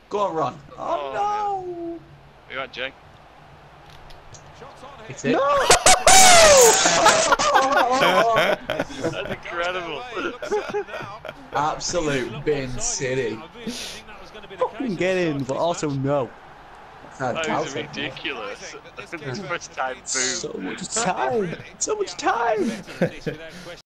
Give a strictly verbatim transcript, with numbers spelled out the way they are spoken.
Go on, Ron. Oh, Oh, no. You right, Jay? It's it. No! That's incredible. Absolute bin city. Fucking get in, but also no. That's That was fantastic. ridiculous. First time, boom. So much time. So much time.